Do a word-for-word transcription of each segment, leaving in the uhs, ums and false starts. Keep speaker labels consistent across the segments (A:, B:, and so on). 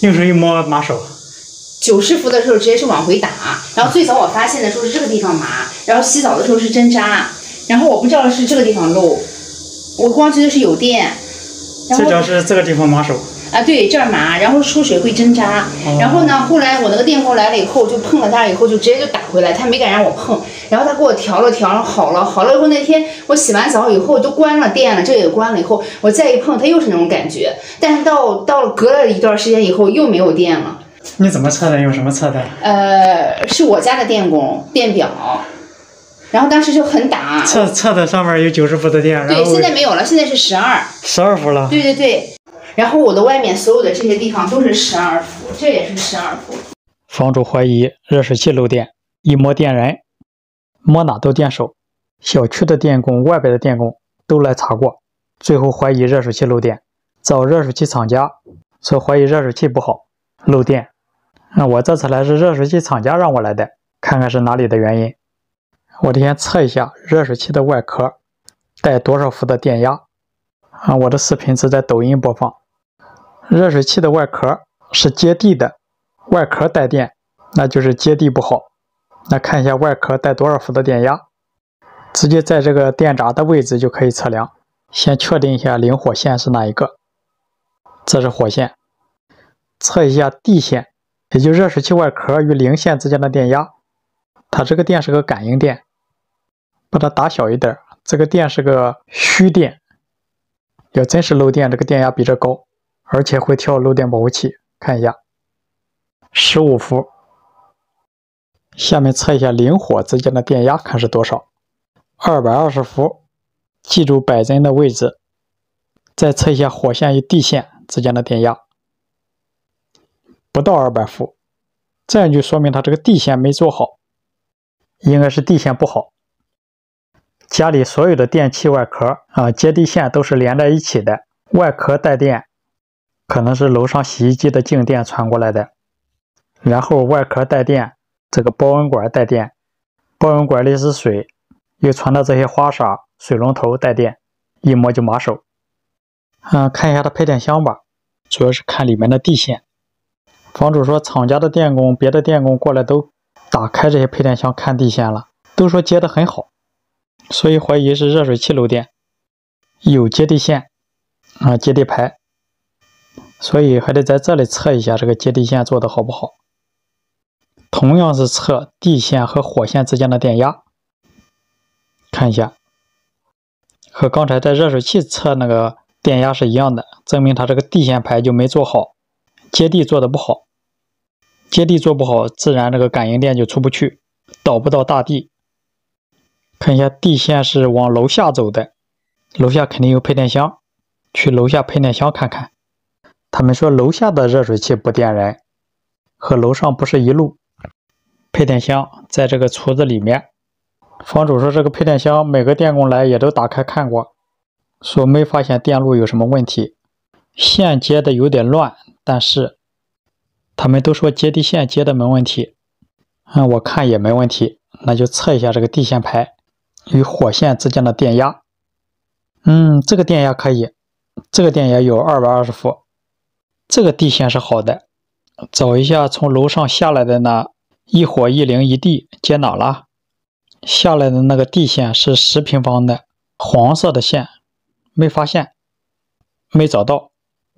A: 用手一摸麻手。
B: 九十伏的时候直接是往回打，然后最早我发现的时候是这个地方麻，然后洗澡的时候是针扎，然后我不知道是这个地方漏，我光觉得是有电。然后
A: 最早是这个地方麻手。
B: 啊，对，这儿麻，然后出水会针扎，哦、然后呢，后来我那个电工来了以后，就碰了它以后就直接就打回来，他没敢让我碰，然后他给我调了调，好了，好了以后那天我洗完澡以后都关了电了，这也关了以后，我再一碰它又是那种感觉，但是到到了隔了一段时间以后又没有电了。
A: 你怎么测的？用什么测的？
B: 呃，是我家的电工电表。然后当时就很打，
A: 测测的上面有九十伏的电，
B: 对，现在没有了，现在是十二，
A: 十二伏了。
B: 对对对，然后我的外面所有的这些地方都是十二伏，这也是十二伏。
A: 房主怀疑热水器漏电，一摸电人，摸哪都电手，小区的电工、外边的电工都来查过，最后怀疑热水器漏电，找热水器厂家说怀疑热水器不好漏电。那我这次来是热水器厂家让我来的，看看是哪里的原因。我得先测一下热水器的外壳带多少伏的电压啊！我的视频是在抖音播放。热水器的外壳是接地的，外壳带电，那就是接地不好。那看一下外壳带多少伏的电压，直接在这个电闸的位置就可以测量。先确定一下零火线是哪一个，这是火线。测一下地线，也就是热水器外壳与零线之间的电压。它这个电是个感应电，把它打小一点，这个电是个虚电，要真是漏电，这个电压比这高，而且会跳漏电保护器。看一下，十五伏。下面测一下零火之间的电压，看是多少，二百二十伏。记住摆针的位置，再测一下火线与地线之间的电压，不到二百伏，这样就说明它这个地线没做好。应该是地线不好，家里所有的电器外壳啊，接地线都是连在一起的，外壳带电，可能是楼上洗衣机的静电传过来的，然后外壳带电，这个保温管带电，保温管里是水，又传到这些花洒、水龙头带电，一摸就麻手。嗯，看一下它配电箱吧，主要是看里面的地线。房主说厂家的电工、别的电工过来都打开这些配电箱看地线了，都说接得很好，所以怀疑是热水器漏电，有接地线啊，接地排，所以还得在这里测一下这个接地线做得好不好。同样是测地线和火线之间的电压，看一下，和刚才在热水器测那个电压是一样的，证明它这个地线排就没做好，接地做得不好。接地做不好，自然这个感应电就出不去，导不到大地。看一下地线是往楼下走的，楼下肯定有配电箱，去楼下配电箱看看。他们说楼下的热水器不电人，和楼上不是一路。配电箱在这个橱子里面，房主说这个配电箱每个电工来也都打开看过，说没发现电路有什么问题，线接的有点乱，但是他们都说接地线接的没问题，嗯，我看也没问题，那就测一下这个地线排与火线之间的电压。嗯，这个电压可以，这个电压有二百二十伏，这个地线是好的。找一下从楼上下来的那一火一零一地接哪了？下来的那个地线是十平方的黄色的线，没发现，没找到。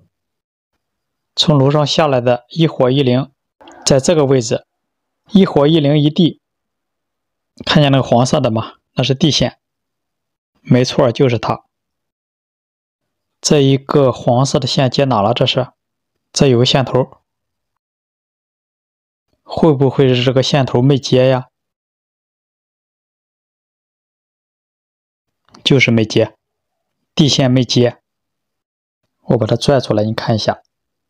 A: 从楼上下来的一火一零，在这个位置，一火一零一地，看见那个黄色的吗？那是地线，没错，就是它。这一个黄色的线接哪了？这是，这有个线头，会不会是这个线头没接呀？就是没接，地线没接。我把它拽出来，你看一下。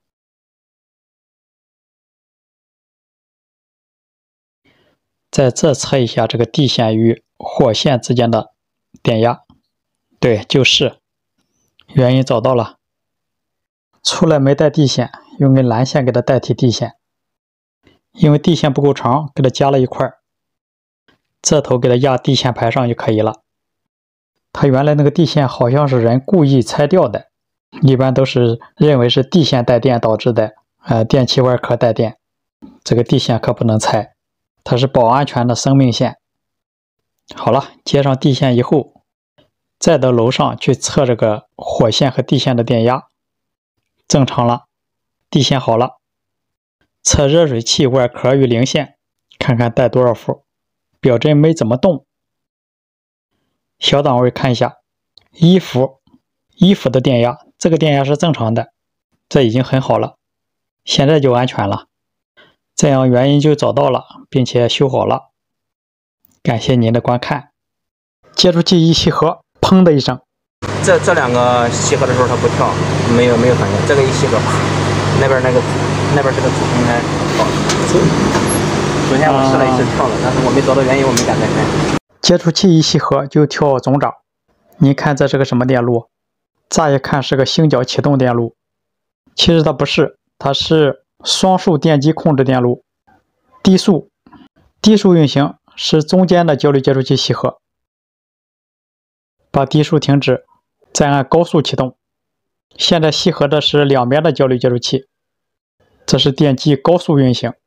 A: 在这测一下这个地线与火线之间的电压，对，就是原因找到了。出来没带地线，用根蓝线给它代替地线，因为地线不够长，给它加了一块，这头给它压地线排上就可以了。它原来那个地线好像是人故意拆掉的，一般都是认为是地线带电导致的， 呃，电器外壳带电，这个地线可不能拆，它是保安全的生命线。好了，接上地线以后，再到楼上去测这个火线和地线的电压，正常了，地线好了。测热水器外壳与零线，看看带多少伏，表针没怎么动。小档位看一下，一伏，一伏的电压，这个电压是正常的，这已经很好了，现在就安全了。这样原因就找到了，并且修好了。感谢您的观看。接触器一吸合，砰的一声，
C: 这这两个吸合的时候它不跳，没有没有反应。这个一吸合，啪，那边那个那边是个主应该好。昨天我试了一次跳了，但是我没找到原因，我没敢再开。
A: 接触器一吸合就跳总闸，您看这是个什么电路？乍一看是个星角启动电路，其实它不是，它是双束电机控制电路。低速，低速运行是中间的交流接触器吸合，把低速停止，再按高速启动。现在吸合的是两边的交流接触器，这是电机高速运行。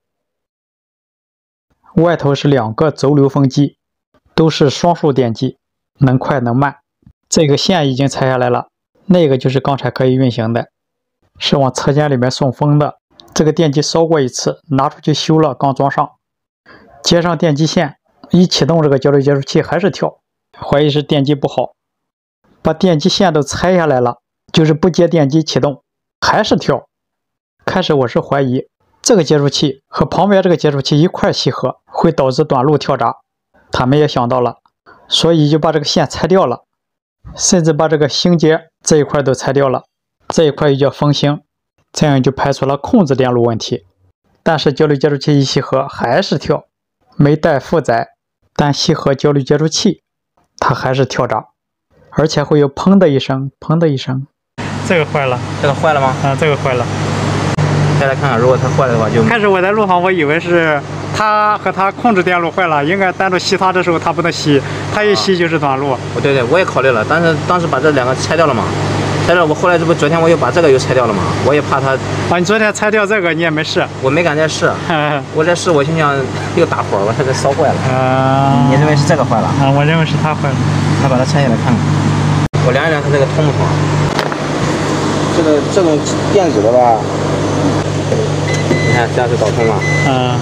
A: 外头是两个轴流风机，都是双束电机，能快能慢。这个线已经拆下来了，那个就是刚才可以运行的，是往车间里面送风的。这个电机烧过一次，拿出去修了，刚装上。接上电机线，一启动这个交流接触器还是跳，怀疑是电机不好。把电机线都拆下来了，就是不接电机启动，还是跳。开始我是怀疑这个接触器和旁边这个接触器一块吸合会导致短路跳闸，他们也想到了，所以就把这个线拆掉了，甚至把这个星节这一块都拆掉了，这一块又叫风星，这样就排除了控制电路问题。但是交流接触器一吸合还是跳，没带负载，但吸合交流接触器它还是跳闸，而且会有砰的一声，砰的一声。这个坏了，
C: 这个坏了吗？
A: 啊，这个坏了。
C: 再来看看，如果它坏了的话就。
A: 开始我在路上我以为是它和它控制电路坏了，应该单独吸它的时候它不能吸，它一吸就是短路。
C: 哦，对对，我也考虑了，但是当时把这两个拆掉了嘛，拆掉我后来这不昨天我又把这个又拆掉了嘛，我也怕它。
A: 啊，你昨天拆掉这个你也没试？
C: 我没敢再试，我再试我心想又打火，我这个烧坏了。
A: 啊、
C: 你认为是这个坏了？
A: 啊，我认为是它坏了。
C: 那把它拆下来看看，我量一量它这个通不通。这个这种电子的吧。你看，这样是导通了。
A: 嗯，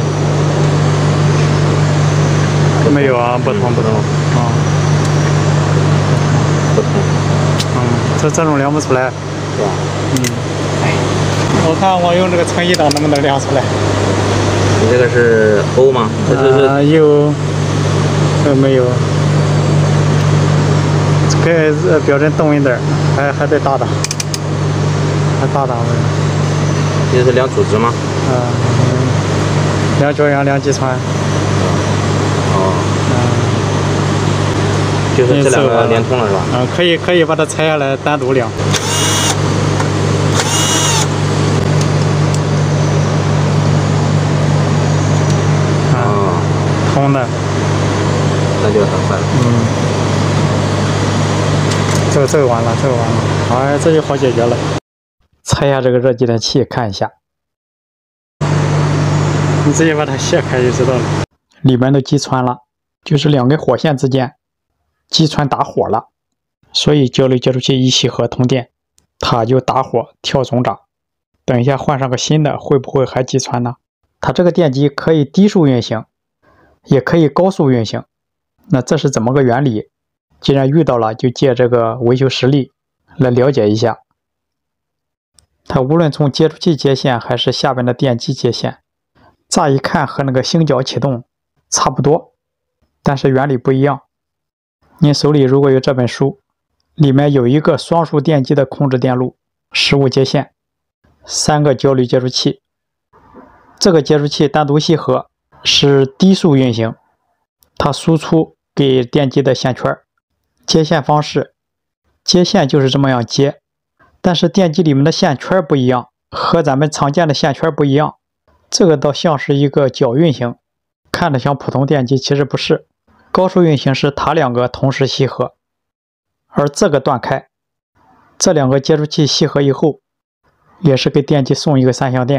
A: 没有啊，不通不通。啊，
C: 不通。
A: 嗯，这这种量不出来。
C: 是吧？
A: 嗯。哎，我看我用这个存一档能不能量出来？
C: 你这个是欧吗？这是
A: 啊，有。呃，没有。可以标准动一点，还还得大档，还大档的。
C: 这是量阻值吗？
A: 啊，嗯，量焦阳，量击穿。
C: 哦。嗯。就是这两个连通了是吧？
A: 嗯，可以可以把它拆下来单独量。
C: 哦。
A: 通的。
C: 那就很快了。
A: 嗯。这个这个完了，这个完了。哎，这就好解决了。拆下这个热继电器看一下，你直接把它卸开就知道了。里面都击穿了，就是两根火线之间击穿打火了，所以交流接触器一吸合通电，它就打火跳总闸。等一下换上个新的，会不会还击穿呢？它这个电机可以低速运行，也可以高速运行。那这是怎么个原理？既然遇到了，就借这个维修实例来了解一下。它无论从接触器接线还是下边的电机接线，乍一看和那个星角启动差不多，但是原理不一样。您手里如果有这本书，里面有一个双束电机的控制电路，实物接线，三个交流接触器。这个接触器单独吸合是低速运行，它输出给电机的线圈。接线方式，接线就是这么样接。但是电机里面的线圈不一样，和咱们常见的线圈不一样，这个倒像是一个角运行，看着像普通电机，其实不是。高速运行是它两个同时吸合，而这个断开，这两个接触器吸合以后，也是给电机送一个三相电，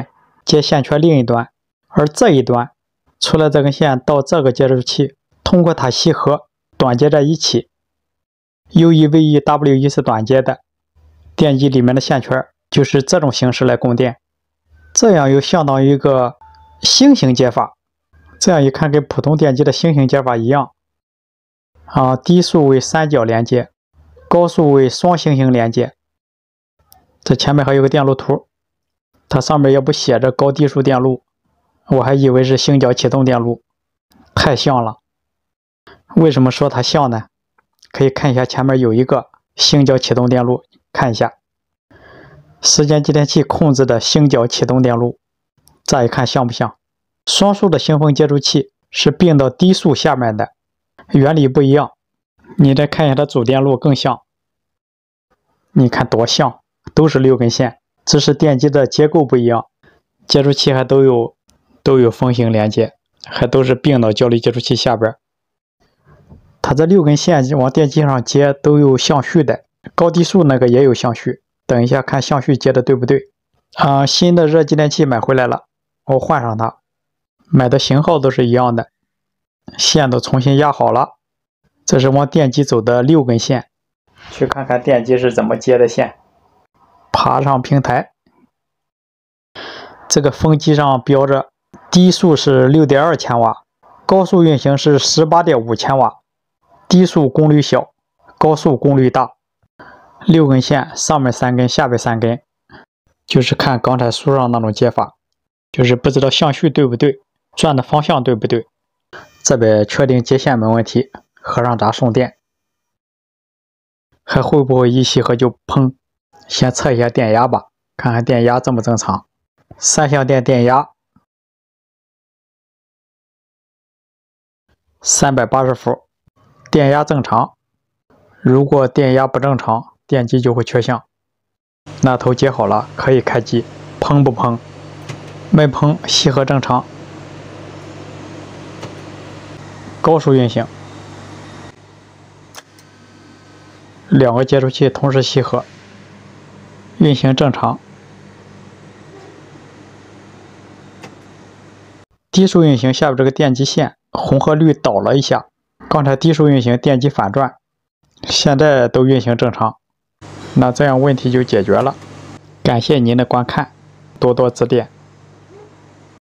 A: 接线圈另一端，而这一端出来这根线到这个接收器，通过它吸合短接在一起 ，U 一 V 一 W 一是短接的，电机里面的线圈就是这种形式来供电，这样又相当于一个星形接法，这样一看跟普通电机的星形接法一样。啊，低速为三角连接，高速为双星形连接。这前面还有个电路图，它上面也不写着高低速电路，我还以为是星角启动电路，太像了。为什么说它像呢？可以看一下前面有一个星角启动电路，看一下时间继电器控制的星角启动电路，乍一看像不像？双速的星峰接触器是并到低速下面的，原理不一样。你再看一下它主电路更像，你看多像，都是六根线，只是电机的结构不一样，接触器还都有都有峰形连接，还都是并到交流接触器下边。它这六根线往电机上接都有相序的，高低速那个也有相序，等一下看相序接的对不对。啊、呃，新的热继电器买回来了，我换上它，买的型号都是一样的，线都重新压好了。这是往电机走的六根线，去看看电机是怎么接的线。爬上平台，这个风机上标着低速是 六点二千瓦，高速运行是 十八点五千瓦，低速功率小，高速功率大。六根线，上面三根，下边三根，就是看刚才书上那种接法，就是不知道相序对不对，转的方向对不对。这边确定接线没问题，合上闸送电，还会不会一吸合就砰？先测一下电压吧，看看电压正不正常。三相电电压三百八十伏，电压正常。如果电压不正常，电机就会缺相。那头接好了，可以开机，砰不砰？没砰，吸合正常。高速运行，两个接触器同时吸合，运行正常。低速运行，下边这个电机线红和绿倒了一下，刚才低速运行电机反转，现在都运行正常，那这样问题就解决了。感谢您的观看，多多指点。